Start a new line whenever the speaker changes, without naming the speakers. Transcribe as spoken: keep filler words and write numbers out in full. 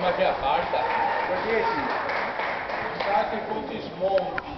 magia carta.
Perché sì, state con i smonti.